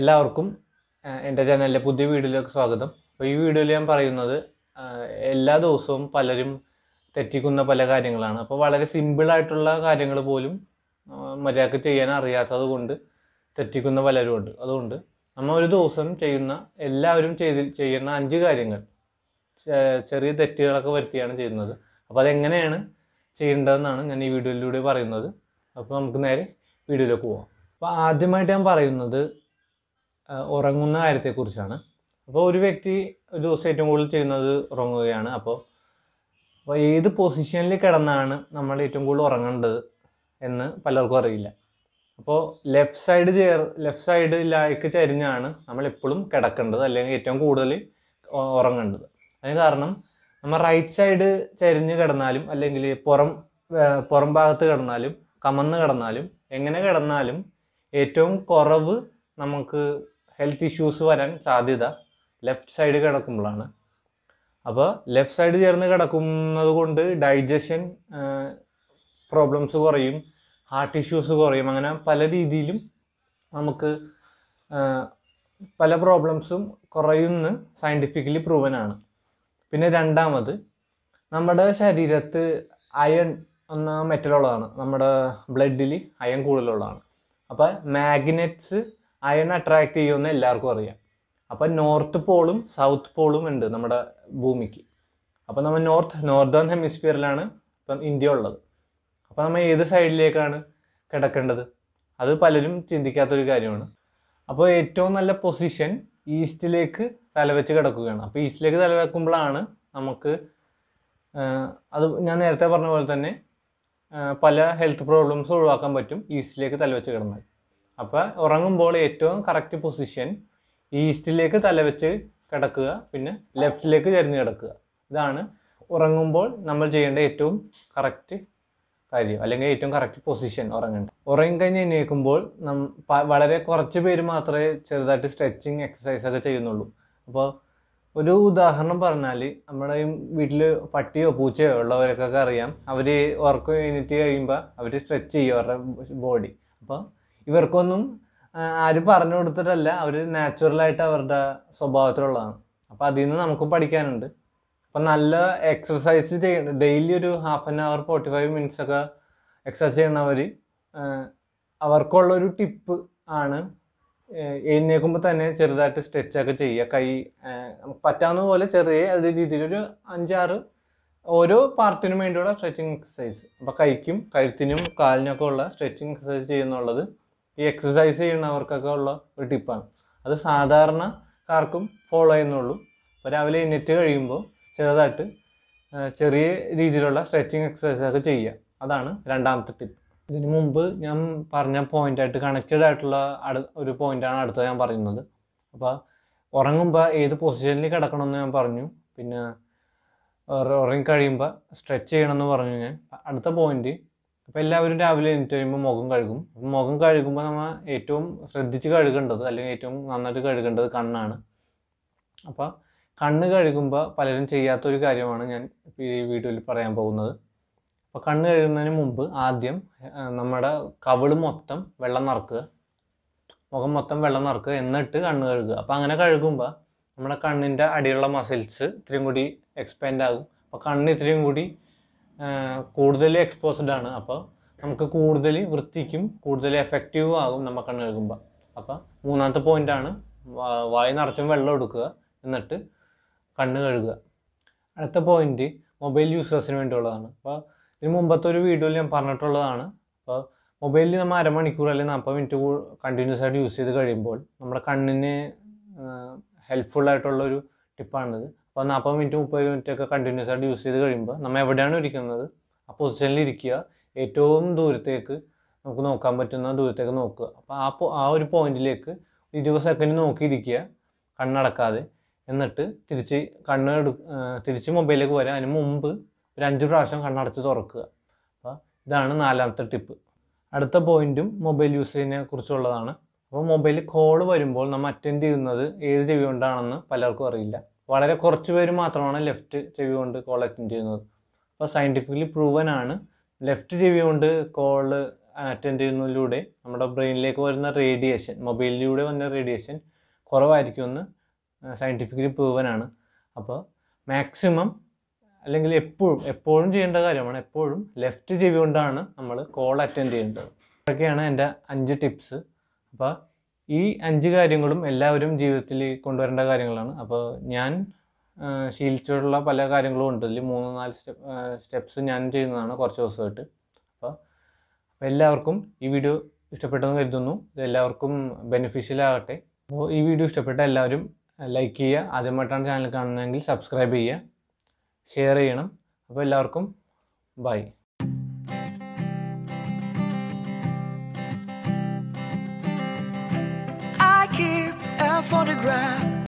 എല്ലാവർക്കും എൻ്റെ ചാനലിലെ പുതിയ വീഡിയോയിലേക്ക് സ്വാഗതം. അപ്പോൾ ഈ വീഡിയോയിൽ ഞാൻ പറയുന്നത് എല്ലാ ദിവസവും പലരും തെറ്റിക്കുന്ന പല കാര്യങ്ങളാണ്. അപ്പോൾ വളരെ സിമ്പിളായിട്ടുള്ള കാര്യങ്ങൾ പോലും മര്യാദക്ക് ചെയ്യാൻ അറിയാത്തത് കൊണ്ട് തെറ്റിക്കുന്ന പലരും ഉണ്ട്. അതുകൊണ്ട് നമ്മൾ ഒരു ദിവസം എല്ലാവരും ചെയ്യുന്ന 5 കാര്യങ്ങൾ ചെറിയ തെറ്റുകളൊക്കെ വരുത്തിയാണ് ചെയ്യുന്നത്. അപ്പോൾ അതെങ്ങനെയാണ് ചെയ്യേണ്ടതെന്നാണ് ഞാൻ ഈ വീഡിയോയിലൂടെ പറയുന്നത്. അപ്പോൾ നമുക്ക് നേരെ വീഡിയോയിലേക്ക് പോകാം. അപ്പോൾ ആദ്യമായിട്ട് ഞാൻ പറയുന്നത് ഉറങ്ങുന്ന കാര്യത്തെക്കുറിച്ചാണ്. അപ്പോൾ ഒരു വ്യക്തി ഒരു ദിവസം ഏറ്റവും കൂടുതൽ ചെയ്യുന്നത് ഉറങ്ങുകയാണ്. അപ്പോൾ ഏത് പൊസിഷനിൽ കിടന്നാണ് നമ്മൾ ഏറ്റവും കൂടുതൽ ഉറങ്ങേണ്ടത് എന്ന് പലർക്കും അറിയില്ല. അപ്പോൾ ലെഫ്റ്റ് സൈഡിലേക്ക് ചരിഞ്ഞാണ് നമ്മൾ എപ്പോഴും കിടക്കേണ്ടത്, അല്ലെങ്കിൽ ഏറ്റവും കൂടുതൽ ഉറങ്ങേണ്ടത്. അതിന് കാരണം നമ്മൾ റൈറ്റ് സൈഡ് ചരിഞ്ഞ് കിടന്നാലും അല്ലെങ്കിൽ പുറം ഭാഗത്ത് കിടന്നാലും കമന്ന് കിടന്നാലും എങ്ങനെ കിടന്നാലും ഏറ്റവും കുറവ് നമുക്ക് ഹെൽത്ത് ഇഷ്യൂസ് വരാൻ സാധ്യത ലെഫ്റ്റ് സൈഡ് കിടക്കുമ്പോഴാണ്. അപ്പോൾ ലെഫ്റ്റ് സൈഡ് ചേർന്ന് കിടക്കുന്നത് കൊണ്ട് ഡൈജഷൻ പ്രോബ്ലംസ് കുറയും, ഹാർട്ട് ഇഷ്യൂസ് കുറയും. അങ്ങനെ പല രീതിയിലും നമുക്ക് പല പ്രോബ്ലംസും കുറയുമെന്ന് സയൻറ്റിഫിക്കലി പ്രൂവൻ ആണ്. പിന്നെ രണ്ടാമത്, നമ്മുടെ ശരീരത്ത് അയൺ എന്ന മെറ്റലുള്ളതാണ്. നമ്മുടെ ബ്ലഡിൽ അയൺ കൂടുതലുള്ളതാണ്. അപ്പോൾ മാഗ്നറ്റ്സ് അയൺ അട്രാക്റ്റ് ചെയ്യുമെന്ന് എല്ലാവർക്കും അറിയാം. അപ്പം നോർത്ത് പോളും സൗത്ത് പോളും ഉണ്ട് നമ്മുടെ ഭൂമിക്ക്. അപ്പോൾ നമ്മൾ നോർത്തേൺ ഹെമിസ്ഫിയറിലാണ് ഇപ്പം ഇന്ത്യ ഉള്ളത്. അപ്പോൾ നമ്മൾ ഏത് സൈഡിലേക്കാണ് കിടക്കേണ്ടത്? അത് പലരും ചിന്തിക്കാത്തൊരു കാര്യമാണ്. അപ്പോൾ ഏറ്റവും നല്ല പൊസിഷൻ ഈസ്റ്റിലേക്ക് തലവെച്ച് കിടക്കുകയാണ്. അപ്പോൾ ഈസ്റ്റിലേക്ക് തലവെക്കുമ്പോഴാണ് നമുക്ക് അത് ഞാൻ നേരത്തെ പറഞ്ഞ പോലെ തന്നെ പല ഹെൽത്ത് പ്രോബ്ലംസ് ഒഴിവാക്കാൻ പറ്റും ഈസ്റ്റിലേക്ക് തലവെച്ച് കിടന്നാൽ. അപ്പോൾ ഉറങ്ങുമ്പോൾ ഏറ്റവും കറക്റ്റ് പൊസിഷൻ ഈസ്റ്റിലേക്ക് തലവെച്ച് കിടക്കുക, പിന്നെ ലെഫ്റ്റിലേക്ക് ചരിഞ്ഞ് കിടക്കുക. ഇതാണ് ഉറങ്ങുമ്പോൾ നമ്മൾ ചെയ്യേണ്ട ഏറ്റവും കറക്റ്റ് കാര്യം, അല്ലെങ്കിൽ ഏറ്റവും കറക്റ്റ് പൊസിഷൻ ഉറങ്ങേണ്ടത്. ഉറങ്ങിക്കഴിഞ്ഞ് എഴുന്നേൽക്കുമ്പോൾ വളരെ കുറച്ച് പേര് മാത്രമേ ചെറുതായിട്ട് സ്ട്രെച്ചിങ് എക്സസൈസ് ഒക്കെ ചെയ്യുന്നുള്ളൂ. അപ്പോൾ ഒരു ഉദാഹരണം പറഞ്ഞാൽ, നമ്മുടെ വീട്ടിൽ പട്ടിയോ പൂച്ചയോ ഉള്ളവർക്കൊക്കെ അറിയാം, അവർ ഉറക്കം കഴിഞ്ഞിട്ട് കഴിയുമ്പോൾ അവർ സ്ട്രെച്ച് ചെയ്യും അവരുടെ ബോഡി. അപ്പോൾ ഇവർക്കൊന്നും ആരും പറഞ്ഞു കൊടുത്തിട്ടല്ല, അവർ നാച്ചുറലായിട്ട് അവരുടെ സ്വഭാവത്തിലുള്ളതാണ്. അപ്പോൾ അതിൽ നിന്ന് നമുക്ക് പഠിക്കാനുണ്ട്. അപ്പം നല്ല എക്സസൈസ് ചെയ്യണം. ഡെയിലി ഒരു 1/2 hour 45 minutes ഒക്കെ എക്സസൈസ് ചെയ്യണവർ അവർക്കുള്ളൊരു ടിപ്പ് ആണ് എഴുന്നേൽക്കുമ്പോൾ തന്നെ ചെറുതായിട്ട് സ്ട്രെച്ചൊക്കെ ചെയ്യുക. കൈ പറ്റാവുന്ന പോലെ ചെറിയ രീതിയിലൊരു 5-6 ഓരോ പാർട്ടിനും വേണ്ടിയുള്ള സ്ട്രെച്ചിങ് എക്സസൈസ്. അപ്പോൾ കൈക്കും കഴുത്തിനും കാലിനൊക്കെ ഉള്ള സ്ട്രെച്ചിങ് എക്സസൈസ് ചെയ്യുന്നുള്ളത് ഈ എക്സസൈസ് ചെയ്യുന്നവർക്കൊക്കെ ഉള്ള ഒരു ടിപ്പാണ്. അത് സാധാരണക്കാർക്കും ഫോളോ ചെയ്യുന്നുള്ളൂ. അപ്പോൾ രാവിലെ എഴുന്നേറ്റ് കഴിയുമ്പോൾ ചെറുതായിട്ട് ചെറിയ രീതിയിലുള്ള സ്ട്രെച്ചിങ് എക്സസൈസ് ഒക്കെ ചെയ്യുക. അതാണ് രണ്ടാമത്തെ ടിപ്പ്. ഇതിന് മുമ്പ് ഞാൻ പറഞ്ഞ പോയിൻ്റായിട്ട് കണക്റ്റഡ് ആയിട്ടുള്ള ഒരു പോയിൻ്റാണ് അടുത്തത് ഞാൻ പറയുന്നത്. അപ്പോൾ ഉറങ്ങുമ്പോൾ ഏത് പൊസിഷനിൽ കിടക്കണമെന്ന് ഞാൻ പറഞ്ഞു. പിന്നെ ഉറങ്ങിക്കഴിയുമ്പോൾ സ്ട്രെച്ച് ചെയ്യണമെന്ന് പറഞ്ഞു ഞാൻ. അടുത്ത പോയിൻ്റ്, അപ്പോൾ എല്ലാവരും രാവിലെ എണീറ്റ് കഴിയുമ്പോൾ മുഖം കഴുകും. മുഖം കഴുകുമ്പോൾ നമ്മൾ ഏറ്റവും ശ്രദ്ധിച്ച് കഴുകേണ്ടത്, അല്ലെങ്കിൽ ഏറ്റവും നന്നായിട്ട് കഴുകേണ്ടത് കണ്ണാണ്. അപ്പോൾ കണ്ണ് കഴുകുമ്പോൾ പലരും ചെയ്യാത്തൊരു കാര്യമാണ് ഞാൻ ഈ വീഡിയോയിൽ പറയാൻ പോകുന്നത്. അപ്പോൾ കണ്ണ് കഴുകുന്നതിന് മുമ്പ് ആദ്യം നമ്മുടെ കവിള് മൊത്തം വെള്ളം നിറക്കുക, മുഖം മൊത്തം വെള്ളം നിറക്കുക, എന്നിട്ട് കണ്ണ് കഴുകുക. അപ്പോൾ അങ്ങനെ കഴുകുമ്പോൾ നമ്മുടെ കണ്ണിൻ്റെ അടിയിലുള്ള മസിൽസ് ഇത്രയും കൂടി എക്സ്പാൻഡ് ആകും. അപ്പോൾ കണ്ണ് ഇത്രയും കൂടി കൂടുതൽ എക്സ്പോസ്ഡ് ആണ്. അപ്പോൾ നമുക്ക് കൂടുതൽ വൃത്തിക്കും കൂടുതൽ എഫക്റ്റീവും ആകും നമ്മൾ കണ്ണ് കഴുകുമ്പോൾ. അപ്പോൾ മൂന്നാമത്തെ പോയിൻ്റാണ് വായ നിറച്ചും വെള്ളം എടുക്കുക, എന്നിട്ട് കണ്ണ് കഴുകുക. അടുത്ത പോയിൻ്റ് മൊബൈൽ യൂസേഴ്സിന് വേണ്ടിയുള്ളതാണ്. അപ്പോൾ ഇതിന് മുമ്പത്തെ ഒരു വീഡിയോയിൽ ഞാൻ പറഞ്ഞിട്ടുള്ളതാണ്. അപ്പോൾ മൊബൈലിൽ നമ്മൾ 1/2 മണിക്കൂർ അല്ലെങ്കിൽ 40 മിനിറ്റ് കണ്ടിന്യൂസ് ആയിട്ട് യൂസ് ചെയ്ത് കഴിയുമ്പോൾ നമ്മുടെ കണ്ണിന് ഹെൽപ്ഫുള്ളായിട്ടുള്ളൊരു ടിപ്പാണിത്. അപ്പോൾ 40 മിനിറ്റ് 30 മിനിറ്റ് ഒക്കെ കണ്ടിന്യൂസ് ആയിട്ട് യൂസ് ചെയ്ത് കഴിയുമ്പോൾ നമ്മൾ എവിടെയാണ് ഇരിക്കുന്നത് ആ പൊസിഷനിൽ ഇരിക്കുക, ഏറ്റവും ദൂരത്തേക്ക് നമുക്ക് നോക്കാൻ പറ്റുന്ന ദൂരത്തേക്ക് നോക്കുക. അപ്പോൾ ആ ഒരു പോയിന്റിലേക്ക് 20 സെക്കൻഡ് നോക്കിയിരിക്കുക കണ്ണടക്കാതെ. എന്നിട്ട് തിരിച്ച് മൊബൈലിലേക്ക് വരിക. അതിന് മുമ്പ് ഒരു 5 പ്രാവശ്യം കണ്ണടച്ച് തുറക്കുക. അപ്പോൾ ഇതാണ് 4ാമത്തെ ടിപ്പ്. അടുത്ത പോയിന്റും മൊബൈൽ യൂസേജിനെ കുറിച്ചുള്ളതാണ്. അപ്പോൾ മൊബൈലിൽ കോൾ വരുമ്പോൾ നമ്മൾ അറ്റൻഡ് ചെയ്യുന്നത് ഏത് ചെവി കൊണ്ടാണെന്ന് പലർക്കും അറിയില്ല. വളരെ കുറച്ച് പേര് മാത്രമാണ് ലെഫ്റ്റ് ചെവി കൊണ്ട് കോൾ അറ്റൻഡ് ചെയ്യുന്നത്. അപ്പോൾ സയൻറ്റിഫിക്കലി പ്രൂവൻ ആണ് ലെഫ്റ്റ് ചെവി കൊണ്ട് കോൾ അറ്റൻഡ് ചെയ്യുന്നതിലൂടെ നമ്മുടെ ബ്രെയിനിലേക്ക് വരുന്ന റേഡിയേഷൻ, മൊബൈലിലൂടെ വന്ന റേഡിയേഷൻ കുറവായിരിക്കുമെന്ന് സയൻറ്റിഫിക്കലി പ്രൂവൻ ആണ്. അപ്പോൾ മാക്സിമം, അല്ലെങ്കിൽ എപ്പോഴും ചെയ്യേണ്ട കാര്യമാണ്, എപ്പോഴും ലെഫ്റ്റ് ചെവി കൊണ്ടാണ് നമ്മൾ കോൾ അറ്റൻഡ് ചെയ്യേണ്ടത്. ഇതൊക്കെയാണ് എൻ്റെ 5 ടിപ്സ്. അപ്പോൾ ഈ 5 കാര്യങ്ങളും എല്ലാവരും ജീവിതത്തിൽ കൊണ്ടുവരേണ്ട കാര്യങ്ങളാണ്. അപ്പോൾ ഞാൻ ശീലിച്ചിട്ടുള്ള പല കാര്യങ്ങളും ഉണ്ട്. ഇതിൽ 3-4 സ്റ്റെപ്സ് ഞാൻ ചെയ്യുന്നതാണ് കുറച്ച് ദിവസമായിട്ട്. അപ്പോൾ എല്ലാവർക്കും ഈ വീഡിയോ ഇഷ്ടപ്പെട്ടെന്ന് കരുതുന്നു. ഇത് എല്ലാവർക്കും ബെനിഫിഷ്യൽ ആകട്ടെ. അപ്പോൾ ഈ വീഡിയോ ഇഷ്ടപ്പെട്ട എല്ലാവരും ലൈക്ക് ചെയ്യുക, ആദ്യമായിട്ടാണ് ചാനൽ കാണുന്നതെങ്കിൽ സബ്സ്ക്രൈബ് ചെയ്യുക, ഷെയർ ചെയ്യണം. അപ്പോൾ എല്ലാവർക്കും bye. I keep a photograph